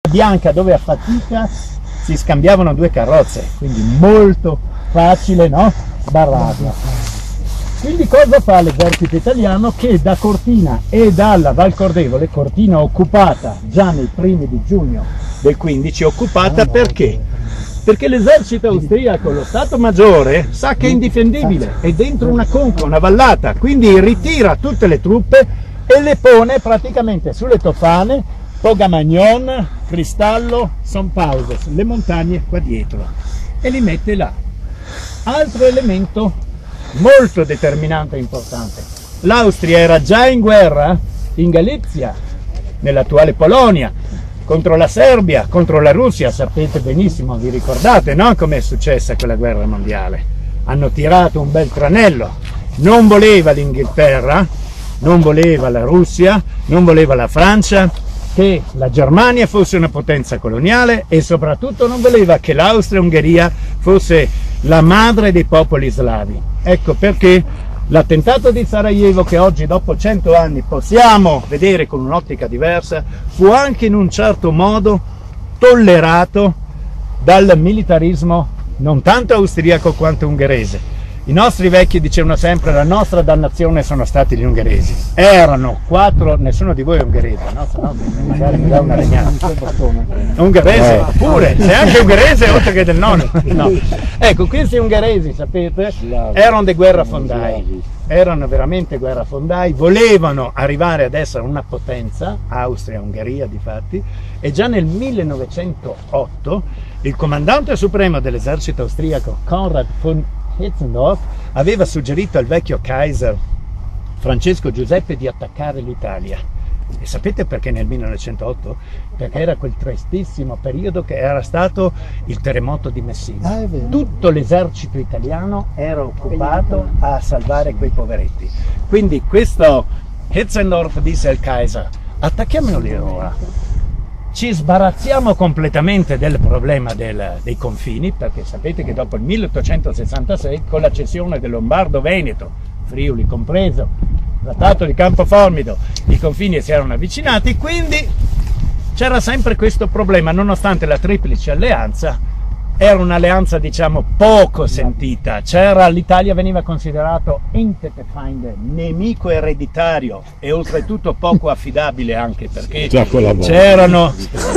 bianca dove a fatica si scambiavano due carrozze, quindi molto facile, no? Sbarrarla. Quindi cosa fa l'esercito italiano? Che da Cortina e dalla Val Cordevole, Cortina occupata già nei primi di giugno del 15, occupata perché? Perché l'esercito austriaco, lo Stato Maggiore, sa che è indifendibile, è dentro una conca, una vallata, quindi ritira tutte le truppe e le pone praticamente sulle Tofane, Pogamagnon, Cristallo, Son Pauses, le montagne qua dietro, e li mette là. Altro elemento molto determinante e importante: l'Austria era già in guerra in Galizia, nell'attuale Polonia, contro la Serbia, contro la Russia. Sapete benissimo, vi ricordate, no? Com'è successa quella guerra mondiale? Hanno tirato un bel tranello, non voleva l'Inghilterra, non voleva la Russia, non voleva la Francia che la Germania fosse una potenza coloniale, e soprattutto non voleva che l'Austria-Ungheria fosse la madre dei popoli slavi. Ecco perché l'attentato di Sarajevo, che oggi dopo 100 anni possiamo vedere con un'ottica diversa, fu anche in un certo modo tollerato dal militarismo non tanto austriaco quanto ungherese. I nostri vecchi dicevano sempre: la nostra dannazione sono stati gli ungheresi. Erano 4, nessuno di voi è ungherese, no? Se no magari mi dà una regnata. Ungherese? Pure, sei anche ungherese oltre che del nonno. No. Ecco, questi ungheresi, sapete, erano dei guerrafondai. Erano veramente guerrafondai, volevano arrivare ad essere una potenza, Austria-Ungheria difatti, e già nel 1908 il comandante supremo dell'esercito austriaco, Konrad von Hetzendorf, aveva suggerito al vecchio Kaiser Francesco Giuseppe di attaccare l'Italia. E sapete perché nel 1908? Perché era quel tristissimo periodo che era stato il terremoto di Messina. Tutto l'esercito italiano era occupato a salvare quei poveretti. Quindi questo Hetzendorf disse al Kaiser: attacchiamoli ora. Ci sbarazziamo completamente del problema dei confini, perché sapete che dopo il 1866, con la cessione del Lombardo-Veneto, Friuli compreso, trattato di Campo Formido, i confini si erano avvicinati, quindi c'era sempre questo problema, nonostante la Triplice Alleanza era un'alleanza, diciamo, poco sentita. L'Italia veniva considerato Entete Feinde, nemico ereditario, e oltretutto poco affidabile, anche perché c'erano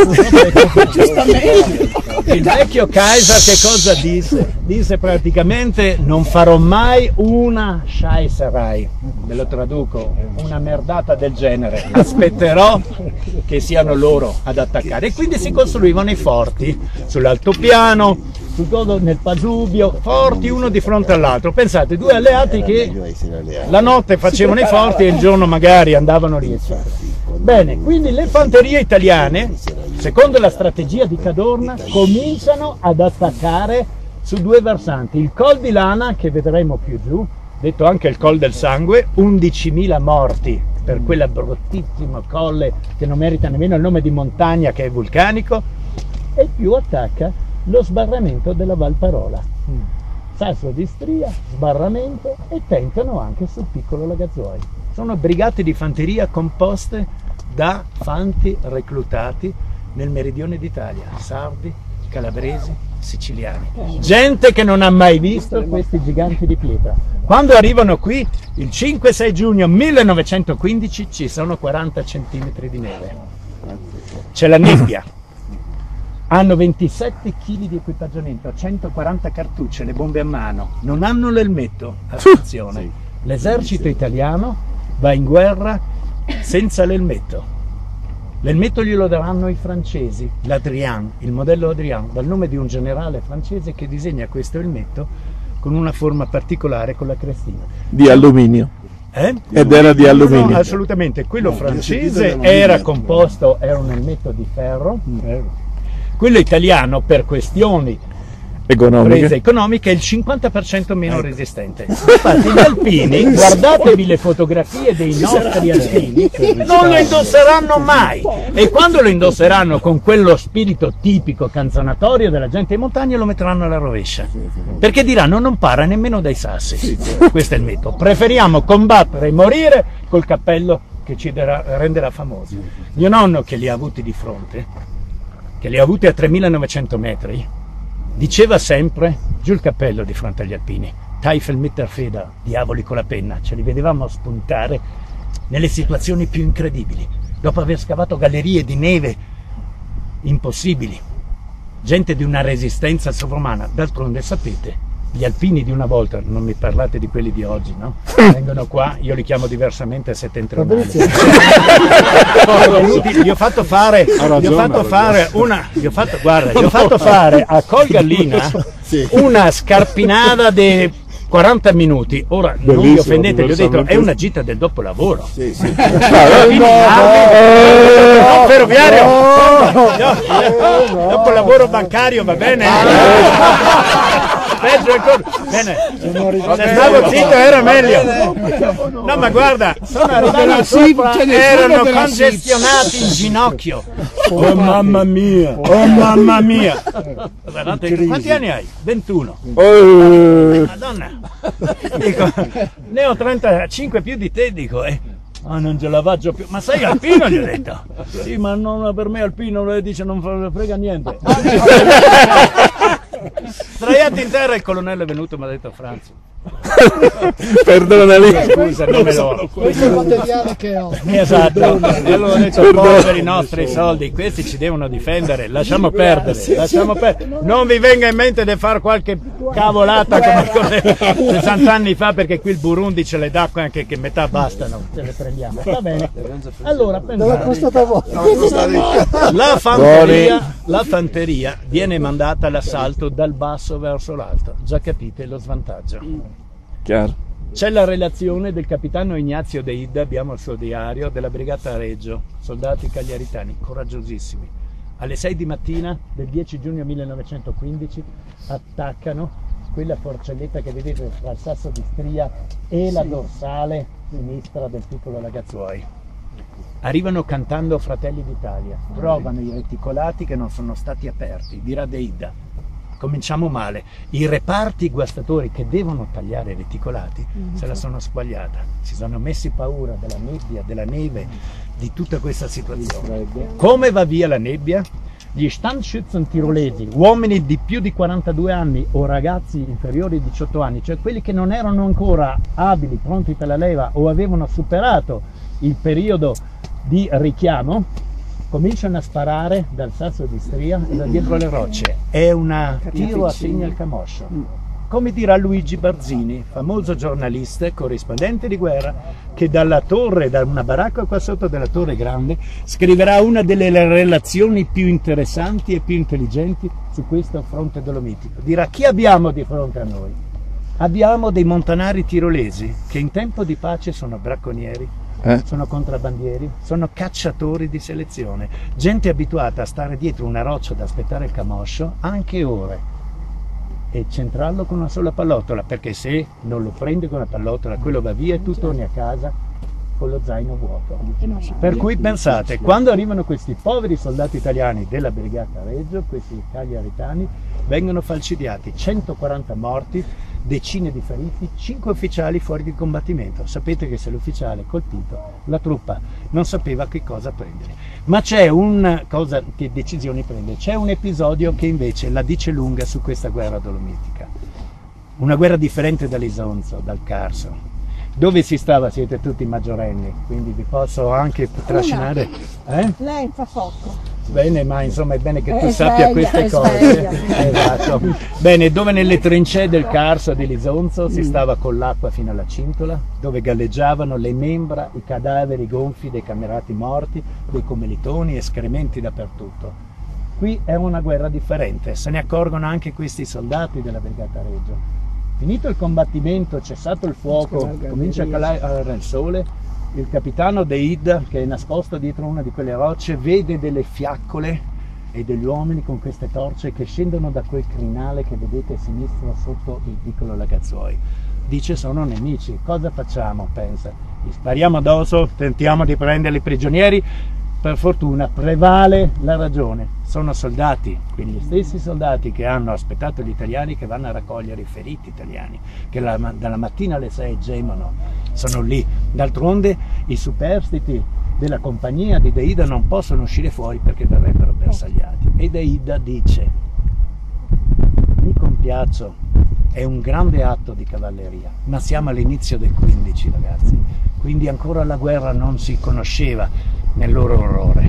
il vecchio Kaiser che cosa disse? Disse praticamente: non farò mai una Scheisserei, ve lo traduco, una merdata del genere, aspetterò che siano loro ad attaccare. E quindi si costruivano i forti sull'altopiano, nel Pasubio, forti uno di fronte all'altro. Pensate, due alleati che la notte facevano i forti e il giorno magari andavano a rientrare. Bene, quindi le fanterie italiane, secondo la strategia di Cadorna, cominciano ad attaccare su due versanti: il Col di Lana, che vedremo più giù, detto anche il Col del Sangue, 11.000 morti per quella bruttissima colle che non merita nemmeno il nome di montagna, che è vulcanico, e più attacca lo sbarramento della Valparola. Sasso di Stria, sbarramento, e tentano anche sul piccolo Lagazuoi. Sono brigate di fanteria composte da fanti reclutati nel meridione d'Italia, sardi, calabresi, siciliani. Gente che non ha mai visto questi giganti di pietra. Quando arrivano qui, il 5-6 giugno 1915, ci sono 40 centimetri di neve. C'è la nebbia. Hanno 27 kg di equipaggiamento, 140 cartucce, le bombe a mano, non hanno l'elmetto, attenzione. L'esercito italiano va in guerra senza l'elmetto. L'elmetto glielo daranno i francesi, l'Adrien, il modello Adrien, dal nome di un generale francese che disegna questo elmetto con una forma particolare, con la crestina. Di alluminio. Ed era di alluminio? No, assolutamente. Quello francese era composto, era un elmetto di ferro. Quello italiano, per questioni prese economiche, è il 50% meno resistente. Infatti gli alpini, guardatevi le fotografie dei nostri alpini, non lo indosseranno mai, e quando lo indosseranno con quello spirito tipico canzonatorio della gente in montagna, lo metteranno alla rovescia, perché diranno: non para nemmeno dai sassi. Questo è il metodo. Preferiamo combattere e morire col cappello che ci renderà famosi. Mio nonno, che li ha avuti di fronte, che li ha avuti a 3900 metri, diceva sempre, giù il cappello di fronte agli alpini, Teufel mit der Feder, diavoli con la penna, ce li vedevamo spuntare nelle situazioni più incredibili, dopo aver scavato gallerie di neve impossibili, gente di una resistenza sovrumana. D'altronde sapete, gli alpini di una volta, non mi parlate di quelli di oggi, no? Vengono qua, io li chiamo diversamente settentrionali. Gli ho fatto fare, a Col Gallina una scarpinata di 40 minuti. Ora non mi offendete, gli ho detto, è una gita del dopolavoro. Ferroviario, dopolavoro bancario, va bene? Peggio ancora. Bene, se stavo zitto era meglio. No, ma guarda, sono arrivati sopra, erano congestionati in ginocchio. Oh mamma mia, oh mamma mia. Quanti anni hai? 21. Madonna. Dico, ne ho 35 più di te, dico, non ce la faccio più. Ma sei alpino, gli ho detto. Sì, ma non per me alpino, lui dice non frega niente. Sdraiati in terra, il colonnello è venuto e mi ha detto: Franz, perdona lì, scusa, non me lo. Questo è il materiale che ho. Esatto, e allora ho detto: poveri i nostri soldi, questi ci devono difendere, lasciamo perdere, lasciamo perdere. Non vi venga in mente di fare qualche cavolata come 60 anni fa, perché qui il Burundi ce le dà anche che metà bastano, ce le prendiamo. Va bene. Allora, la fanteria viene mandata all'assalto dal basso verso l'alto, già capite lo svantaggio. Chiaro. C'è la relazione del capitano Ignazio De Ida, abbiamo il suo diario, della brigata Reggio, soldati cagliaritani, coraggiosissimi. Alle 6 di mattina del 10 giugno 1915 attaccano quella forcelletta che vedete tra il sasso di stria e la dorsale sinistra del piccolo Lagazzuoi. Arrivano cantando Fratelli d'Italia, trovano i reticolati che non sono stati aperti, dirà De Ida. Cominciamo male, i reparti guastatori che devono tagliare i reticolati se la sono squagliata, si sono messi paura della nebbia, della neve, di tutta questa situazione. Come va via la nebbia? Gli Standschützen tirolesi, uomini di più di 42 anni o ragazzi inferiori ai 18 anni, cioè quelli che non erano ancora abili, pronti per la leva o avevano superato il periodo di richiamo, cominciano a sparare dal sasso di stria e da dietro le rocce. È un tiro a segno al camoscio. Come dirà Luigi Barzini, famoso giornalista e corrispondente di guerra, che dalla torre, da una baracca qua sotto della Torre Grande, scriverà una delle relazioni più interessanti e più intelligenti su questo fronte dolomitico. Dirà: chi abbiamo di fronte a noi? Abbiamo dei montanari tirolesi che in tempo di pace sono bracconieri, sono contrabbandieri, sono cacciatori di selezione, gente abituata a stare dietro una roccia ad aspettare il camoscio anche ore e centrarlo con una sola pallottola, perché se non lo prende con la pallottola quello va via e tu torni a casa con lo zaino vuoto. Per cui pensate, quando arrivano questi poveri soldati italiani della brigata Reggio, questi cagliaritani, vengono falcidiati, 140 morti, decine di feriti, 5 ufficiali fuori di combattimento. Sapete che se l'ufficiale è colpito, la truppa non sapeva che cosa prendere. Ma c'è una cosa, che decisioni prende, c'è un episodio che invece la dice lunga su questa guerra dolomitica. Una guerra differente dall'Isonzo, dal Carso. Dove si stava? Siete tutti maggiorenni, quindi vi posso anche trascinare. Lei fa poco. Bene, ma insomma è bene che tu sappia queste cose. Esatto. Bene, dove nelle trincee del Carso di Lisonzo si stava con l'acqua fino alla cintola, dove galleggiavano le membra, i cadaveri gonfi dei camerati morti, dei commilitoni, escrementi dappertutto. Qui è una guerra differente, se ne accorgono anche questi soldati della brigata Reggio. Finito il combattimento, cessato il fuoco, comincia a calare il sole, il capitano De Ida, che è nascosto dietro una di quelle rocce, vede delle fiaccole e degli uomini con queste torce che scendono da quel crinale che vedete a sinistra sotto il piccolo Lagazzuoi. Dice: sono nemici, cosa facciamo? Pensa, gli spariamo addosso, tentiamo di prenderli prigionieri. Per fortuna prevale la ragione, sono soldati, quindi gli stessi soldati che hanno aspettato gli italiani, che vanno a raccogliere i feriti italiani, che dalla mattina alle 6 gemono, sono lì. D'altronde i superstiti della compagnia di Deida non possono uscire fuori perché verrebbero bersagliati. E Deida dice: mi compiaccio, è un grande atto di cavalleria, ma siamo all'inizio del 15, ragazzi, quindi ancora la guerra non si conosceva nel loro orrore.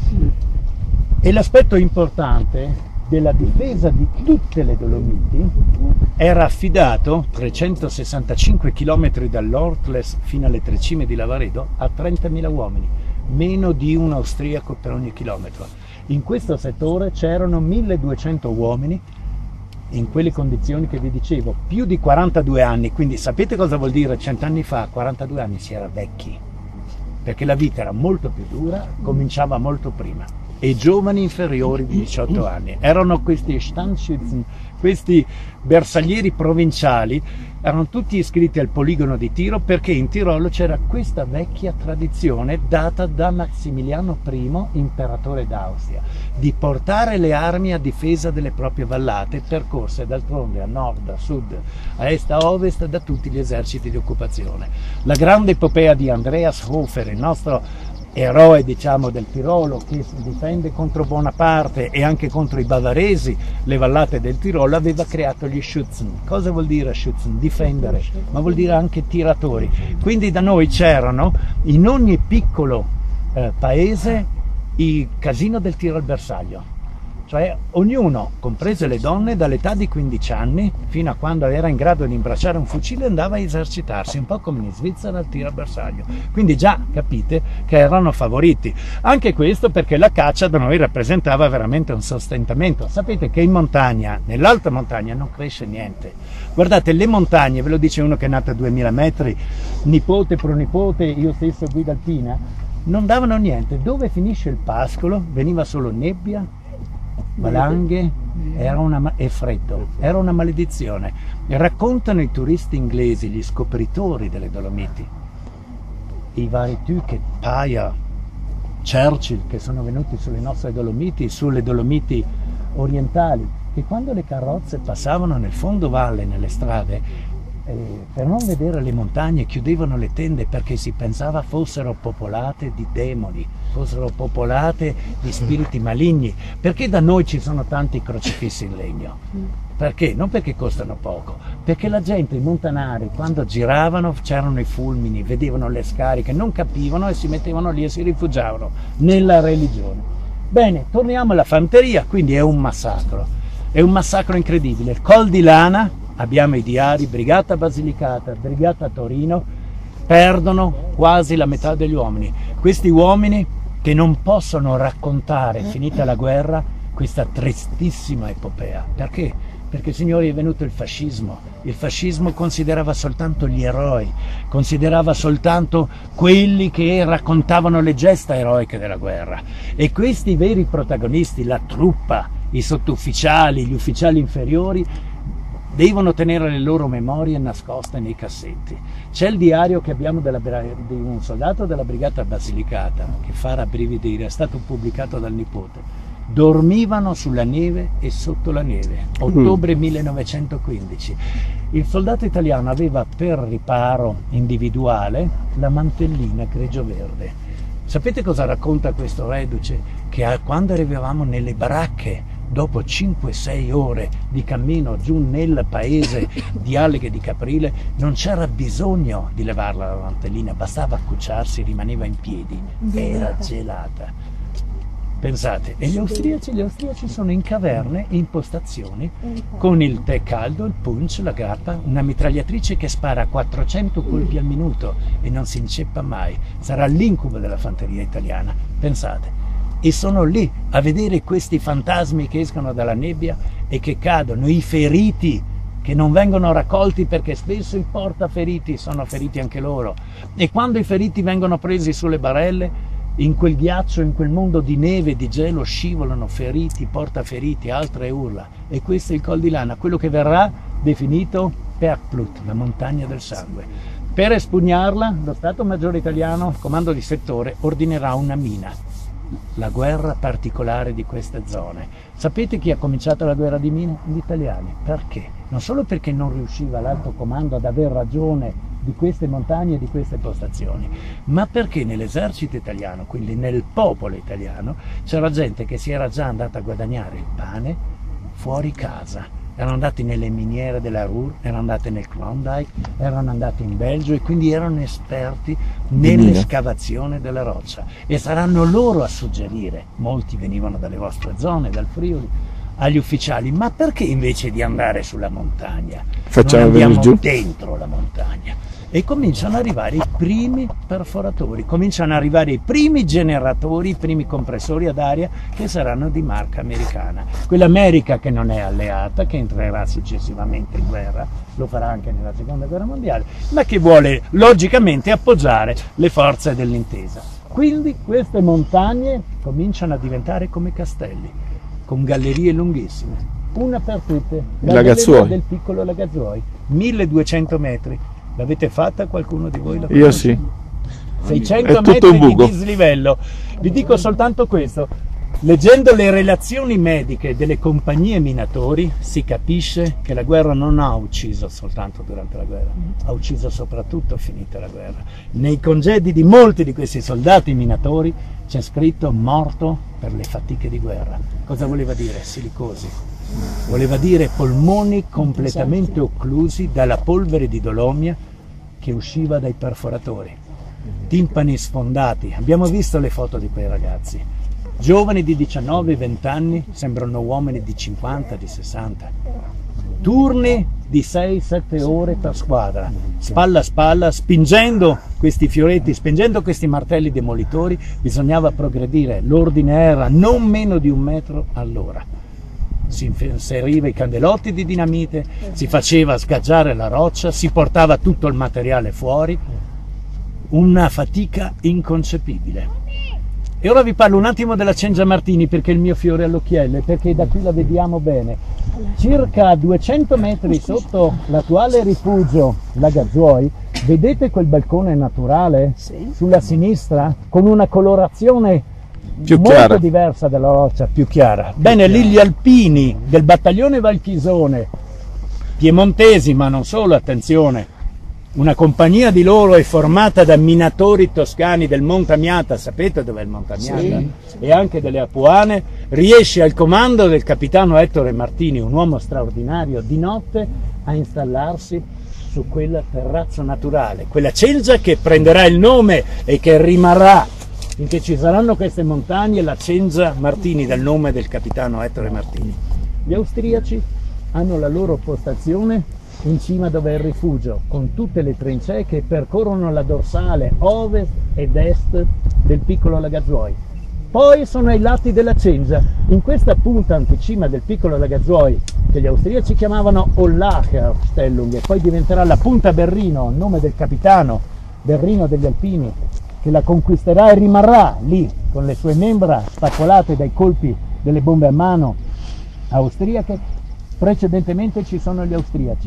E l'aspetto importante della difesa di tutte le Dolomiti era affidato, 365 km dall'Ortles fino alle tre cime di Lavaredo, a 30.000 uomini, meno di un austriaco per ogni chilometro. In questo settore c'erano 1.200 uomini, in quelle condizioni che vi dicevo, più di 42 anni, quindi sapete cosa vuol dire 100 anni fa? 42 anni si era vecchi, perché la vita era molto più dura, cominciava molto prima, e giovani inferiori di 18 anni. Erano questi Standschützen, questi bersaglieri provinciali, erano tutti iscritti al poligono di Tiro, perché in Tirolo c'era questa vecchia tradizione data da Massimiliano I, imperatore d'Austria, di portare le armi a difesa delle proprie vallate, percorse d'altronde a nord, a sud, a est, a ovest da tutti gli eserciti di occupazione. La grande epopea di Andreas Hofer, il nostro eroe, diciamo, del Tirolo, che si difende contro Bonaparte e anche contro i bavaresi, le vallate del Tirolo, aveva creato gli Schützen. Cosa vuol dire Schützen? Difendere, ma vuol dire anche tiratori. Quindi da noi c'erano in ogni piccolo paese i casino del tiro al bersaglio. Cioè ognuno, comprese le donne, dall'età di 15 anni fino a quando era in grado di imbracciare un fucile, andava a esercitarsi, un po' come in Svizzera al tiro al bersaglio. Quindi già capite che erano favoriti. Anche questo perché la caccia da noi rappresentava veramente un sostentamento. Sapete che in montagna, nell'alta montagna, non cresce niente. Guardate, le montagne, ve lo dice uno che è nato a 2000 metri, nipote, pronipote, io stesso guida alpina, non davano niente. Dove finisce il pascolo veniva solo nebbia, valanghe e freddo, era una maledizione. Raccontano i turisti inglesi, gli scopritori delle Dolomiti, i vari Tuket, Paya, Churchill, che sono venuti sulle nostre Dolomiti, sulle Dolomiti orientali, che quando le carrozze passavano nel fondovalle, nelle strade, per non vedere le montagne chiudevano le tende, perché si pensava fossero popolate di demoni, fossero popolate di spiriti maligni. Perché da noi ci sono tanti crocifissi in legno? Perché? Non perché costano poco, perché la gente, i montanari, quando giravano c'erano i fulmini, vedevano le scariche, non capivano e si mettevano lì e si rifugiavano nella religione. Bene, torniamo alla fanteria. Quindi è un massacro incredibile. Il Col di Lana, abbiamo i diari, Brigata Basilicata, Brigata Torino, perdono quasi la metà degli uomini. Questi uomini che non possono raccontare, finita la guerra, questa tristissima epopea. Perché? Perché, signori, è venuto il fascismo. Il fascismo considerava soltanto gli eroi, considerava soltanto quelli che raccontavano le gesta eroiche della guerra. E questi veri protagonisti, la truppa, i sottufficiali, gli ufficiali inferiori, devono tenere le loro memorie nascoste nei cassetti. C'è il diario che abbiamo di un soldato della Brigata Basilicata, che fa rabbrividire, è stato pubblicato dal nipote. Dormivano sulla neve e sotto la neve, ottobre 1915. Il soldato italiano aveva per riparo individuale la mantellina grigio-verde. Sapete cosa racconta questo reduce? Che quando arrivavamo nelle baracche, dopo 5-6 ore di cammino giù nel paese di Alleghe di Caprile, non c'era bisogno di levarla la mantellina, bastava accucciarsi, rimaneva in piedi, era gelata. Pensate, e gli austriaci sono in caverne, in postazioni, con il tè caldo, il punch, la grappa, una mitragliatrice che spara 400 colpi al minuto e non si inceppa mai. Sarà l'incubo della fanteria italiana, pensate. E sono lì a vedere questi fantasmi che escono dalla nebbia e che cadono, i feriti che non vengono raccolti, perché spesso i portaferiti sono feriti anche loro. E quando i feriti vengono presi sulle barelle, in quel ghiaccio, in quel mondo di neve e di gelo, scivolano feriti, portaferiti, altre urla. E questo è il Col di Lana, quello che verrà definito Bergblut, la montagna del sangue. Per espugnarla, lo Stato Maggiore italiano, il comando di settore, ordinerà una mina, la guerra particolare di queste zone. Sapete chi ha cominciato la guerra di mine? Gli italiani. Perché? Non solo perché non riusciva l'alto comando ad aver ragione di queste montagne e di queste postazioni, ma perché nell'esercito italiano, quindi nel popolo italiano, c'era gente che si era già andata a guadagnare il pane fuori casa. Erano andati nelle miniere della Ruhr, erano andati nel Klondike, erano andati in Belgio e quindi erano esperti nell'escavazione della roccia. E saranno loro a suggerire, molti venivano dalle vostre zone, dal Friuli, agli ufficiali, ma perché invece di andare sulla montagna Facciamo non andiamo venire giù dentro la montagna? E cominciano ad arrivare i primi perforatori, cominciano ad arrivare i primi generatori, i primi compressori ad aria che saranno di marca americana. Quell'America che non è alleata, che entrerà successivamente in guerra, lo farà anche nella seconda guerra mondiale, ma che vuole logicamente appoggiare le forze dell'intesa. Quindi queste montagne cominciano a diventare come castelli, con gallerie lunghissime, una per tutte, la galleria del piccolo Lagazuoi, 1200 metri. L'avete fatta qualcuno di voi? Io sì. 600 metri di dislivello. Vi dico soltanto questo: leggendo le relazioni mediche delle compagnie minatori si capisce che la guerra non ha ucciso soltanto durante la guerra, ha ucciso soprattutto finita la guerra. Nei congedi di molti di questi soldati minatori c'è scritto morto per le fatiche di guerra. Cosa voleva dire? Silicosi. Voleva dire polmoni completamente occlusi dalla polvere di dolomia che usciva dai perforatori, timpani sfondati. Abbiamo visto le foto di quei ragazzi, giovani di 19-20 anni, sembrano uomini di 50, di 60, turni di 6-7 ore per squadra, spalla a spalla, spingendo questi fioretti, spingendo questi martelli demolitori. Bisognava progredire, l'ordine era non meno di 1 metro all'ora. Si inseriva i candelotti di dinamite, si faceva sgaggiare la roccia, si portava tutto il materiale fuori, una fatica inconcepibile. E ora vi parlo un attimo della Cengia Martini, perché è il mio fiore all'occhiello, perché da qui la vediamo bene. Circa 200 metri sotto l'attuale rifugio Lagazuoi, vedete quel balcone naturale sulla sinistra con una colorazione più molto chiara, diversa dalla roccia, più chiara. Bene, lì gli alpini del battaglione Valchisone, piemontesi ma non solo, attenzione, una compagnia di loro è formata da minatori toscani del Monte Amiata, sapete dov'è il Monte Amiata? Sì. E anche delle Apuane, riesce al comando del capitano Ettore Martini, un uomo straordinario, di notte a installarsi su quel terrazzo naturale, quella Cengia che prenderà il nome e che rimarrà finché ci saranno queste montagne, la Cengia Martini, dal nome del capitano Ettore Martini. Gli austriaci hanno la loro postazione in cima dove è il rifugio, con tutte le trincee che percorrono la dorsale ovest ed est del piccolo Lagazuoi. Poi sono ai lati della Cengia, in questa punta anticima del piccolo Lagazuoi, che gli austriaci chiamavano Ollacher Stellung, e poi diventerà la punta Berrino, a nome del capitano Berrino degli Alpini, che la conquisterà e rimarrà lì con le sue membra spaccolate dai colpi delle bombe a mano austriache. Precedentemente ci sono gli austriaci.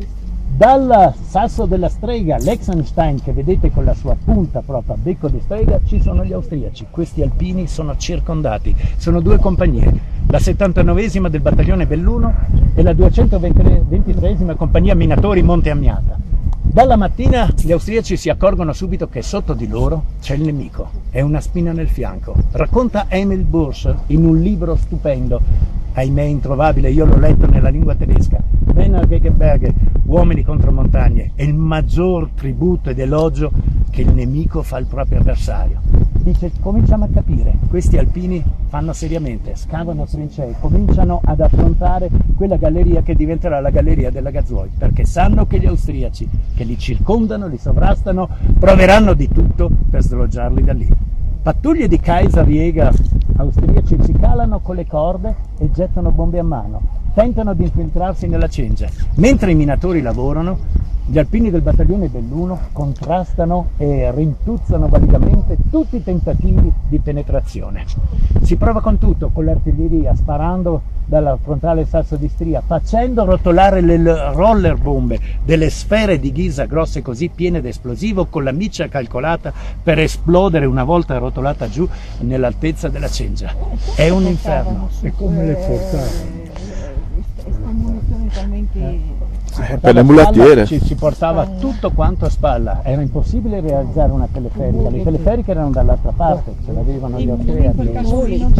Dal sasso della strega, l'Exenstein, che vedete con la sua punta proprio a becco di strega, ci sono gli austriaci. Questi alpini sono circondati, sono 2 compagnie, la 79esima del battaglione Belluno e la 223esima compagnia minatori Monte Amiata. Dalla mattina gli austriaci si accorgono subito che sotto di loro c'è il nemico, è una spina nel fianco. Racconta Emil Bursch in un libro stupendo, ahimè introvabile, io l'ho letto nella lingua tedesca, Werner Gegenberg, Uomini contro montagne, è il maggior tributo ed elogio che il nemico fa al proprio avversario. Dice, cominciamo a capire, questi alpini fanno seriamente, scavano trincee, cominciano ad affrontare quella galleria che diventerà la galleria della Lagazuoi, perché sanno che gli austriaci che li circondano, li sovrastano, proveranno di tutto per sloggiarli da lì. Pattuglie di Kaiserjäger austriaci ci calano con le corde e gettano bombe a mano, tentano di infiltrarsi nella Cengia. Mentre i minatori lavorano, gli alpini del battaglione Belluno contrastano e rintuzzano validamente tutti i tentativi di penetrazione. Si prova con tutto, con l'artiglieria, sparando dalla frontale sasso di stria, facendo rotolare le roller bombe, delle sfere di ghisa grosse così piene d'esplosivo, con la miccia calcolata per esplodere una volta rotolata giù nell'altezza della Cengia. È un inferno. E come le portavano? Munizioni talmente per le mulattiere. Ci portava tutto quanto a spalla, era impossibile realizzare una teleferica, le teleferiche erano dall'altra parte, ce l'avevano gli austriaci. In quel caso lì non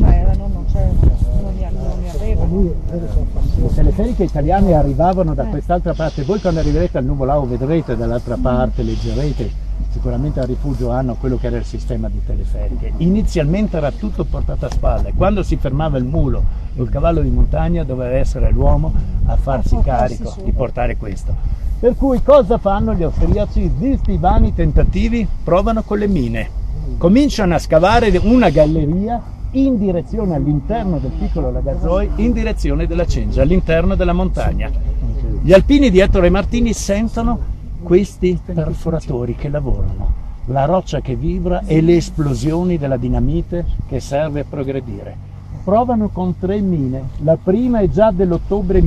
li avevano. Le teleferiche italiane arrivavano da quest'altra parte, voi quando arriverete al Nuvolao vedrete dall'altra parte, leggerete, sicuramente al rifugio hanno quello che era il sistema di teleferiche. Inizialmente era tutto portato a spalle, quando si fermava il mulo o il cavallo di montagna doveva essere l'uomo a farsi carico di portare questo. Per cui cosa fanno gli austriaci? Visti i vani tentativi, provano con le mine, cominciano a scavare una galleria in direzione all'interno del piccolo Lagazzoi, in direzione della Cengia, all'interno della montagna. Gli alpini di Ettore Martini sentono questi perforatori che lavorano, la roccia che vibra e le esplosioni della dinamite che serve a progredire. Provano con 3 mine, la prima è già dell'ottobre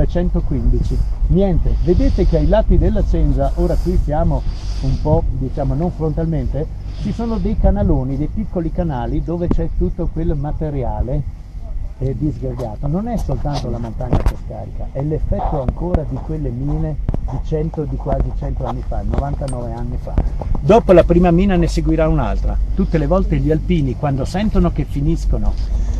1915. Niente, vedete che ai lati della Cengia, ora qui siamo un po', diciamo, non frontalmente, ci sono dei canaloni, dei piccoli canali dove c'è tutto quel materiale disgregato. Non è soltanto la montagna che scarica, è l'effetto ancora di quelle mine di quasi 100 anni fa, 99 anni fa. Dopo la prima mina ne seguirà un'altra. Tutte le volte gli alpini, quando sentono che finiscono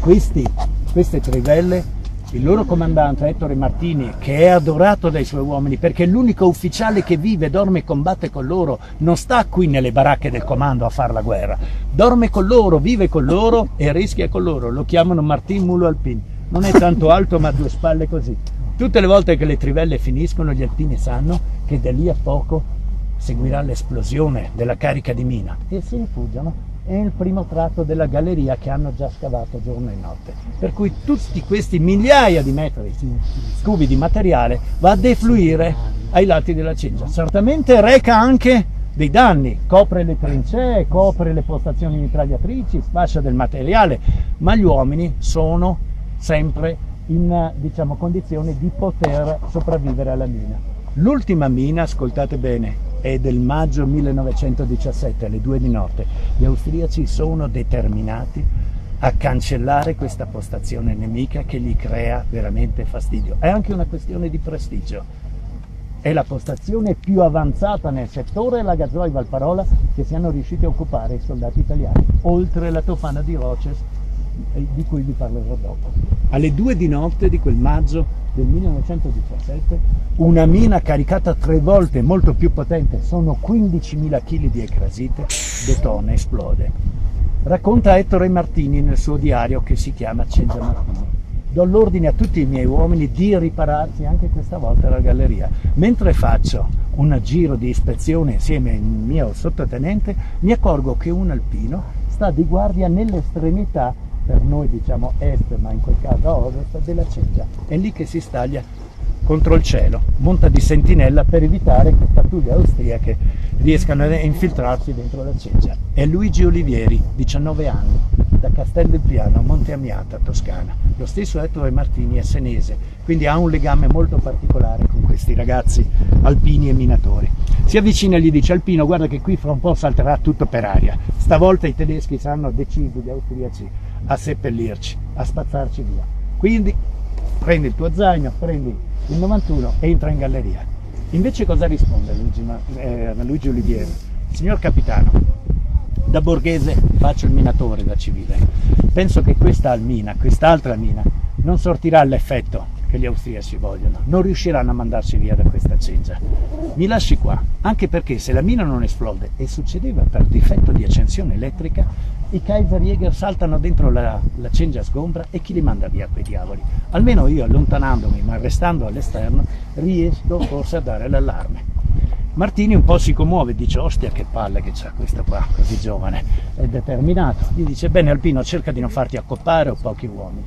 queste trivelle, il loro comandante Ettore Martini, che è adorato dai suoi uomini perché è l'unico ufficiale che vive, dorme e combatte con loro, non sta qui nelle baracche del comando a fare la guerra, dorme con loro, vive con loro e rischia con loro, lo chiamano Martin Mulo Alpin, non è tanto alto ma 2 spalle così. Tutte le volte che le trivelle finiscono gli alpini sanno che da lì a poco seguirà l'esplosione della carica di mina e si rifugiano. È il primo tratto della galleria che hanno già scavato giorno e notte, per cui tutti questi migliaia di metri cubi di materiale va a defluire ai lati della Cengia. Certamente reca anche dei danni, copre le trincee, copre le postazioni mitragliatrici, sfascia del materiale, ma gli uomini sono sempre in, diciamo, condizione di poter sopravvivere alla mina. L'ultima mina, ascoltate bene, è del maggio 1917 alle 2 di notte. Gli austriaci sono determinati a cancellare questa postazione nemica che gli crea veramente fastidio. È anche una questione di prestigio. È la postazione più avanzata nel settore Lagazzoi Valparola che siano riusciti a occupare i soldati italiani, oltre la Tofana di Roces, di cui vi parlerò dopo. Alle 2 di notte di quel maggio del 1917 una mina caricata 3 volte molto più potente, sono 15.000 kg di ecrasite, detona, esplode. Racconta Ettore Martini nel suo diario che si chiama Cengia Martini. Do l'ordine a tutti i miei uomini di ripararsi anche questa volta alla galleria. Mentre faccio un giro di ispezione insieme al mio sottotenente, mi accorgo che un alpino sta di guardia nell'estremità, per noi diciamo est, ma in quel caso a ovest, della Cengia. È lì che si staglia contro il cielo, monta di sentinella per evitare che pattuglie austriache riescano a infiltrarsi dentro la Cengia. È Luigi Olivieri, 19 anni, da Castel del Piano, Monte Amiata, Toscana. Lo stesso Ettore Martini è senese, quindi ha un legame molto particolare con questi ragazzi alpini e minatori. Si avvicina e gli dice: Alpino, guarda che qui fra un po' salterà tutto per aria. Stavolta i tedeschi saranno decisi, gli austriaci, a seppellirci, a spazzarci via. Quindi prendi il tuo zaino, prendi il 91 e entra in galleria. Invece cosa risponde Luigi Olivieri? Signor capitano, da borghese faccio il minatore da civile. Penso che quest'altra mina, non sortirà l'effetto che gli austriaci vogliono, non riusciranno a mandarci via da questa Cengia. Mi lasci qua, anche perché se la mina non esplode, e succedeva per difetto di accensione elettrica, i Kaiserjäger saltano dentro la Cengia sgombra e chi li manda via quei diavoli? Almeno io, allontanandomi ma restando all'esterno, riesco forse a dare l'allarme. Martini un po' si commuove, dice: ostia che palle che c'ha questo qua, così giovane, è determinato. Gli dice: bene Alpino, cerca di non farti accoppare, ho pochi uomini.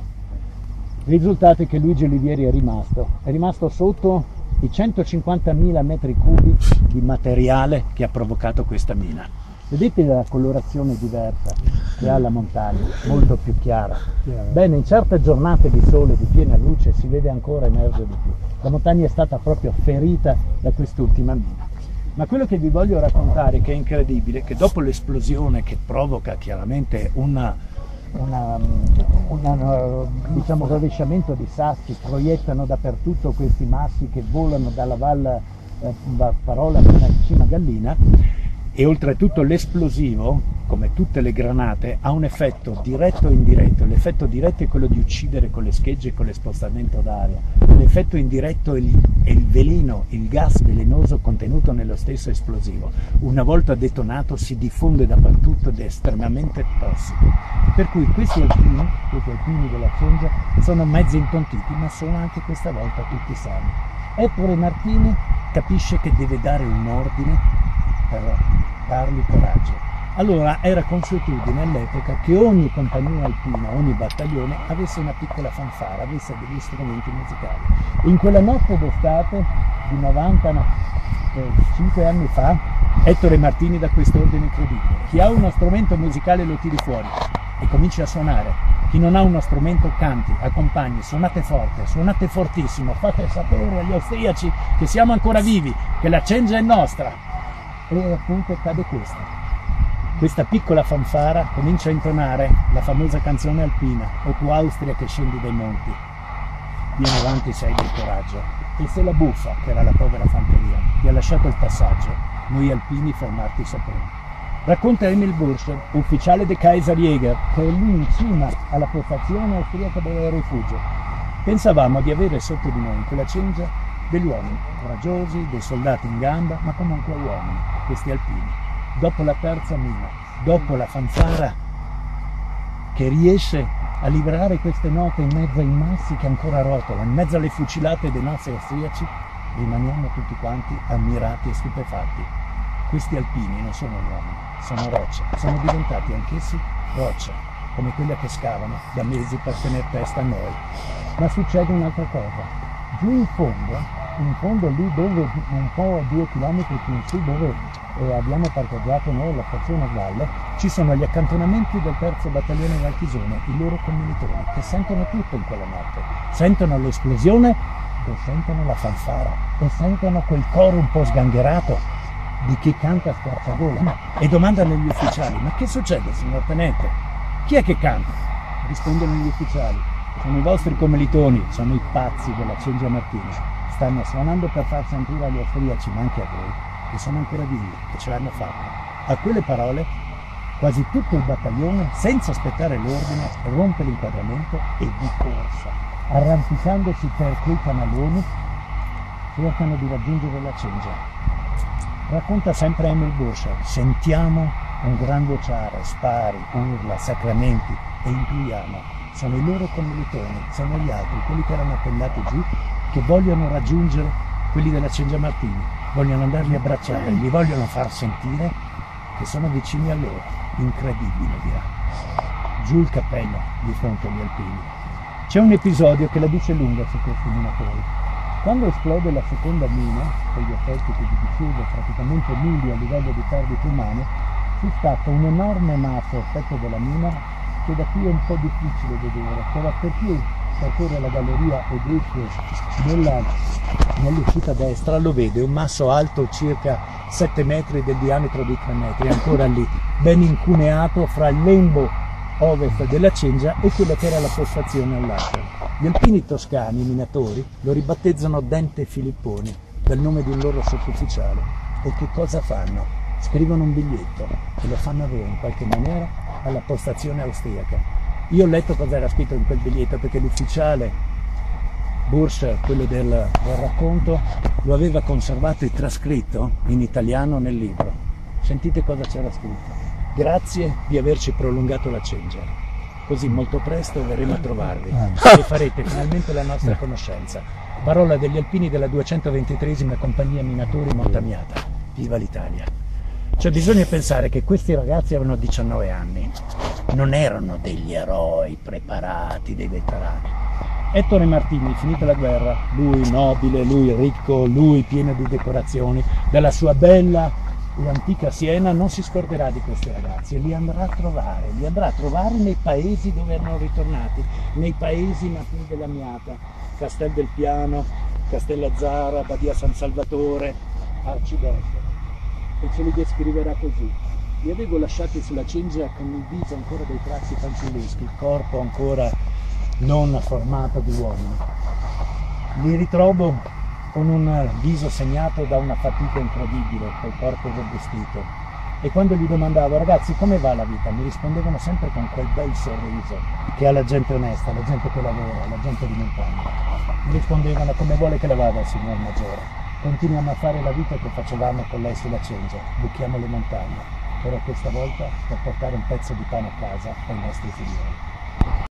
Il risultato è che Luigi Olivieri è rimasto sotto i 150.000 metri cubi di materiale che ha provocato questa mina. Vedete la colorazione diversa che ha la montagna, molto più chiara. Bene, in certe giornate di sole, di piena luce, si vede ancora emergere di più. La montagna è stata proprio ferita da quest'ultima mina. Ma quello che vi voglio raccontare, che è incredibile, che dopo l'esplosione che provoca chiaramente diciamo, rovesciamento di sassi, proiettano dappertutto questi massi che volano dalla Val Parola fino a Cima Gallina, e oltretutto l'esplosivo, come tutte le granate, ha un effetto diretto e indiretto. L'effetto diretto è quello di uccidere con le schegge e con lo spostamento d'aria. L'effetto indiretto è il veleno, il gas velenoso contenuto nello stesso esplosivo. Una volta detonato si diffonde dappertutto ed è estremamente tossico. Per cui questi alpini della Cengia sono mezzi intontiti, ma sono anche questa volta tutti sani. Ettore Martini capisce che deve dare un ordine per dargli coraggio. Allora era consuetudine all'epoca che ogni compagnia alpina, ogni battaglione avesse una piccola fanfara, avesse degli strumenti musicali. In quella notte d'estate di 95 anni fa, Ettore Martini dà questo ordine incredibile: chi ha uno strumento musicale lo tiri fuori e cominci a suonare, chi non ha uno strumento canti, accompagni, suonate forte, suonate fortissimo, fate sapere agli austriaci che siamo ancora vivi, che la Cengia è nostra. E appunto cade questa piccola fanfara comincia a intonare la famosa canzone alpina, O tu Austria che scendi dai monti, vieni avanti sei del coraggio. E se la buffa, che era la povera fanteria, ti ha lasciato il passaggio, noi alpini fermarti sapremo. Racconta Emil Burscher, ufficiale dei Kaiserjäger, che è lì in cima alla postazione austriaca dove era rifugio. Pensavamo di avere sotto di noi in quella Cengia degli uomini coraggiosi, dei soldati in gamba, ma comunque uomini, questi alpini. Dopo la terza mina, dopo la fanfara che riesce a liberare queste note in mezzo ai massi che ancora rotolano, in mezzo alle fucilate dei nostri austriaci, rimaniamo tutti quanti ammirati e stupefatti. Questi alpini non sono uomini, sono rocce, sono diventati anch'essi rocce, come quelle che scavano da mesi per tenere testa a noi. Ma succede un'altra cosa. Giù in fondo lì dove, un po' 2 chilometri più in su, dove abbiamo parcheggiato noi alla stazione Valle, ci sono gli accantonamenti del terzo battaglione Valchisone, i loro commilitoni, che sentono tutto in quella notte, sentono l'esplosione e sentono la fanfara e sentono quel coro un po' sgangherato di chi canta a squarciagola e domandano agli ufficiali: ma che succede, signor tenente? Chi è che canta? Rispondono gli ufficiali: sono i vostri commilitoni, sono i pazzi della Cengia Martini, stanno suonando per far sentire agli austriaci, ma anche a voi, che sono ancora vivi, che ce l'hanno fatta. A quelle parole quasi tutto il battaglione, senza aspettare l'ordine, rompe l'inquadramento e di corsa, arrampicandosi per quei canaloni, cercano di raggiungere la Cengia. Racconta sempre Emil Burscher: sentiamo un gran vociare, spari, urla, sacramenti, e intuiamo sono i loro commilitoni, sono gli altri, quelli che erano appellati giù, che vogliono raggiungere quelli della Cengia Martini, vogliono andarli a abbracciare, gli vogliono far sentire che sono vicini a loro. Incredibile, dirà. Giù il cappello di fronte agli alpini. C'è un episodio che la dice lunga su questi minatori. Quando esplode la seconda mina, con gli effetti che vi dicevo praticamente nulli a livello di perdite umane, si stacca un enorme masso effetto della mina che da qui è un po' difficile vedere, però per chi percorre la galleria ed esce nell'uscita destra lo vede, un masso alto circa 7 metri del diametro di 3 metri, ancora lì, ben incuneato fra il lembo ovest della Cengia e quella che era la postazione al lato. Gli alpini toscani, i minatori, lo ribattezzano Dente Filipponi, dal nome di un loro sottufficiale. E che cosa fanno? Scrivono un biglietto e lo fanno avere in qualche maniera alla postazione austriaca. Io ho letto cosa era scritto in quel biglietto, perché l'ufficiale Burscher, quello del racconto, lo aveva conservato e trascritto in italiano nel libro. Sentite cosa c'era scritto: grazie di averci prolungato la Cengia, così molto presto verremo a trovarvi e farete finalmente la nostra conoscenza. Parola degli alpini della 223esima compagnia minatori Montamiata. Viva l'Italia! Cioè bisogna pensare che questi ragazzi avevano 19 anni, non erano degli eroi preparati, dei veterani. Ettore Martini, finita la guerra, lui nobile, lui ricco, lui pieno di decorazioni, dalla sua bella e antica Siena, non si scorderà di questi ragazzi e li andrà a trovare nei paesi dove erano ritornati, nei paesi natali della Miata, Castel del Piano, Castellazzara, Badia San Salvatore, Arcidotto. E ce li descriverà così: li avevo lasciati sulla cengia con il viso ancora dei tratti fanciulleschi, il corpo ancora non formato di uomini. Li ritrovo con un viso segnato da una fatica incredibile, col corpo robustito. E quando gli domandavo, ragazzi, come va la vita? Mi rispondevano sempre con quel bel sorriso che ha la gente onesta, la gente che lavora, la gente di montagna. Mi rispondevano, come vuole che la vada, signor Maggiore? Continuiamo a fare la vita che facevamo con lei sulla cengia, buchiamo le montagne, però questa volta per portare un pezzo di pane a casa ai nostri figlioli.